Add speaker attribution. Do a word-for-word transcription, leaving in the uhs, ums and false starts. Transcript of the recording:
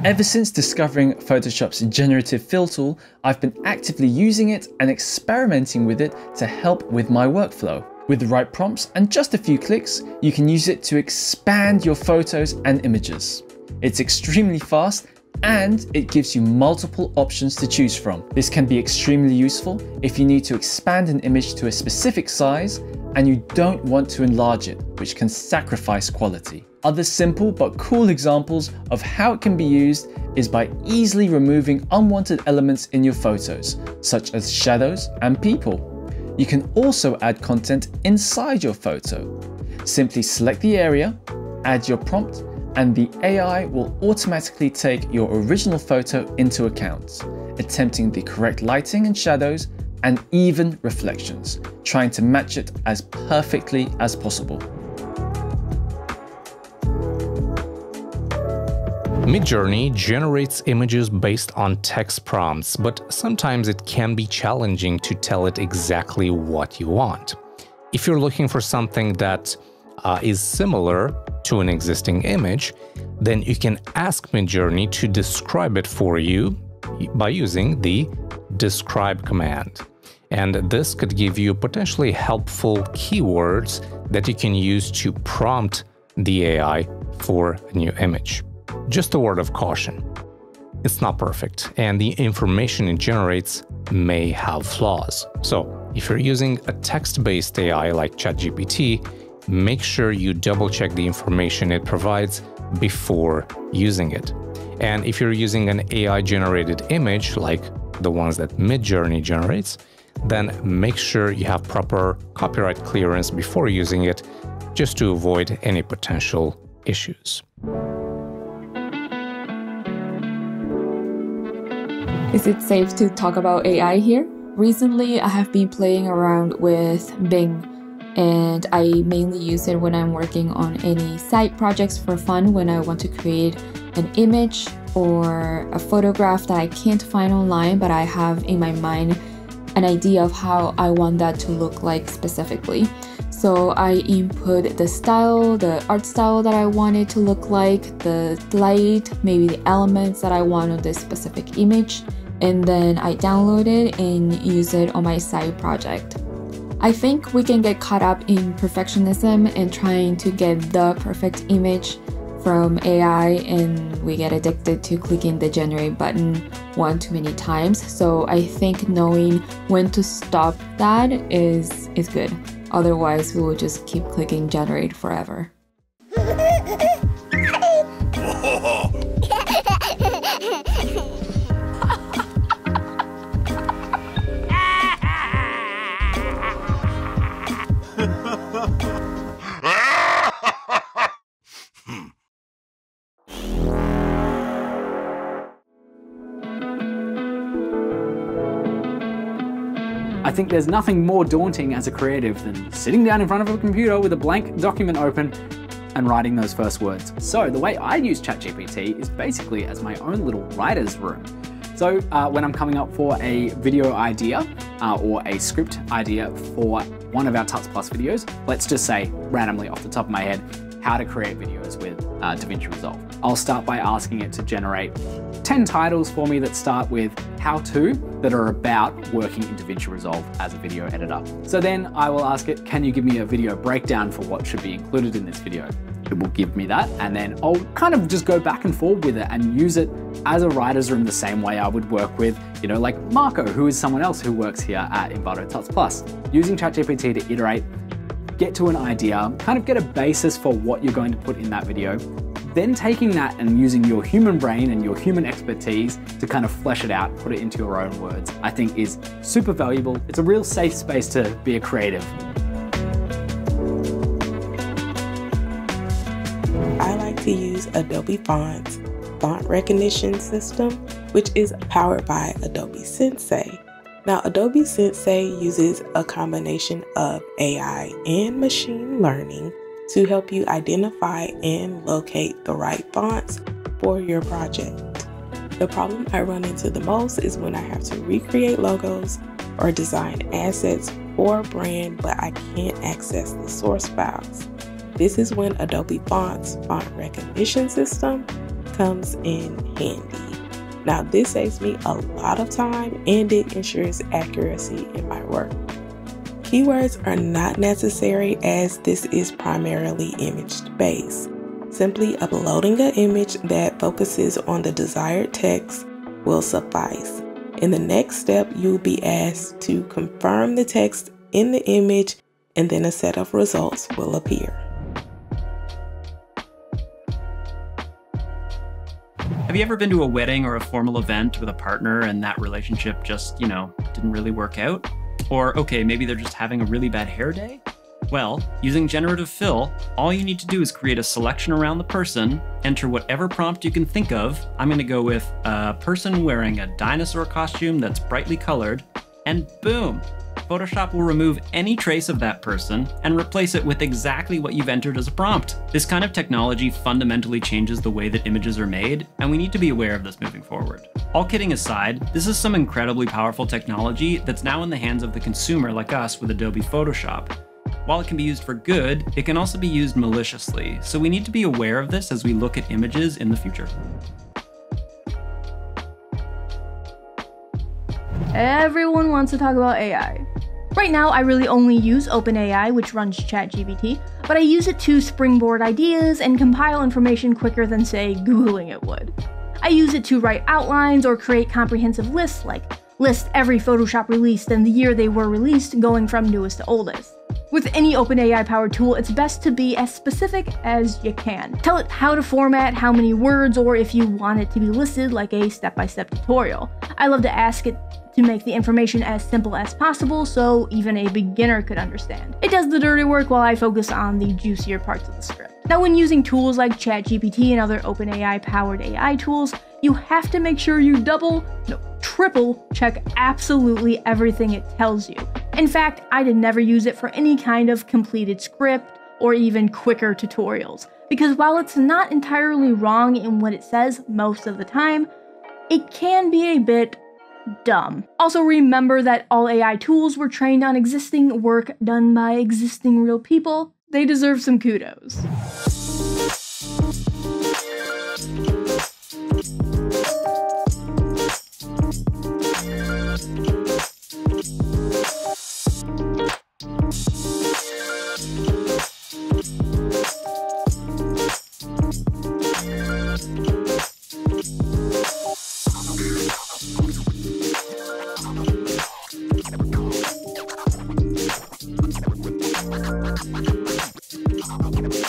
Speaker 1: Ever since discovering Photoshop's generative fill tool, I've been actively using it and experimenting with it to help with my workflow. With the right prompts and just a few clicks, you can use it to expand your photos and images. It's extremely fast and it gives you multiple options to choose from. This can be extremely useful if you need to expand an image to a specific size and you don't want to enlarge it, which can sacrifice quality. Other simple but cool examples of how it can be used is by easily removing unwanted elements in your photos, such as shadows and people. You can also add content inside your photo. Simply select the area, add your prompt, and the A I will automatically take your original photo into account, attempting the correct lighting and shadows and even reflections, trying to match it as perfectly as possible.
Speaker 2: Midjourney generates images based on text prompts, but sometimes it can be challenging to tell it exactly what you want. If you're looking for something that uh, is similar to an existing image, then you can ask Midjourney to describe it for you by using the describe command. And this could give you potentially helpful keywords that you can use to prompt the A I for a new image. Just a word of caution. It's not perfect, and the information it generates may have flaws. So if you're using a text-based A I like ChatGPT, make sure you double-check the information it provides before using it. And if you're using an A I-generated image like the ones that Midjourney generates, then make sure you have proper copyright clearance before using it, just to avoid any potential issues.
Speaker 3: Is it safe to talk about A I here? Recently, I have been playing around with Bing, and I mainly use it when I'm working on any side projects for fun, when I want to create an image or a photograph that I can't find online, but I have in my mind an idea of how I want that to look like specifically. So I input the style, the art style that I want it to look like, the light, maybe the elements that I want on this specific image, and then I download it and use it on my side project. I think we can get caught up in perfectionism and trying to get the perfect image from A I, and we get addicted to clicking the generate button one too many times. So I think knowing when to stop that is, is good. Otherwise, we will just keep clicking generate forever.
Speaker 4: I think there's nothing more daunting as a creative than sitting down in front of a computer with a blank document open and writing those first words. So the way I use ChatGPT is basically as my own little writer's room. So uh, when I'm coming up for a video idea uh, or a script idea for one of our Tuts Plus videos, let's just say randomly off the top of my head, how to create videos with uh, DaVinci Resolve. I'll start by asking it to generate ten titles for me that start with how to that are about working in DaVinci Resolve as a video editor. So then I will ask it, can you give me a video breakdown for what should be included in this video? It will give me that, and then I'll kind of just go back and forth with it and use it as a writer's room the same way I would work with, you know, like Marco, who is someone else who works here at Envato Tuts Plus. Using ChatGPT to iterate, get to an idea, kind of get a basis for what you're going to put in that video, then taking that and using your human brain and your human expertise to kind of flesh it out, put it into your own words, I think is super valuable. It's a real safe space to be a creative.
Speaker 5: I like to use Adobe Fonts font recognition system, which is powered by Adobe Sensei. Now, Adobe Sensei uses a combination of A I and machine learning to help you identify and locate the right fonts for your project. The problem I run into the most is when I have to recreate logos or design assets for a brand, but I can't access the source files. This is when Adobe Fonts font recognition system comes in handy. Now, this saves me a lot of time and it ensures accuracy in my work. Keywords are not necessary as this is primarily image-based. Simply uploading an image that focuses on the desired text will suffice. In the next step, you'll be asked to confirm the text in the image, and then a set of results will appear.
Speaker 6: Have you ever been to a wedding or a formal event with a partner and that relationship just, you know, didn't really work out? Or, okay, maybe they're just having a really bad hair day? Well, using generative fill, all you need to do is create a selection around the person, enter whatever prompt you can think of. I'm going to go with a person wearing a dinosaur costume that's brightly colored, and boom! Photoshop will remove any trace of that person and replace it with exactly what you've entered as a prompt. This kind of technology fundamentally changes the way that images are made, and we need to be aware of this moving forward. All kidding aside, this is some incredibly powerful technology that's now in the hands of the consumer like us with Adobe Photoshop. While it can be used for good, it can also be used maliciously, so we need to be aware of this as we look at images in the future.
Speaker 7: Everyone wants to talk about A I. Right now, I really only use OpenAI, which runs ChatGPT, but I use it to springboard ideas and compile information quicker than, say, Googling it would. I use it to write outlines or create comprehensive lists, like list every Photoshop released and the year they were released, going from newest to oldest. With any OpenAI-powered tool, it's best to be as specific as you can. Tell it how to format, how many words, or if you want it to be listed like a step-by-step tutorial. I love to ask it to make the information as simple as possible so even a beginner could understand. It does the dirty work while I focus on the juicier parts of the script. Now, when using tools like ChatGPT and other OpenAI-powered A I tools, you have to make sure you double, no, triple check absolutely everything it tells you. In fact, I'd never use it for any kind of completed script or even quicker tutorials, because while it's not entirely wrong in what it says most of the time, it can be a bit dumb. Also, remember that all A I tools were trained on existing work done by existing real people. They deserve some kudos.
Speaker 8: I'm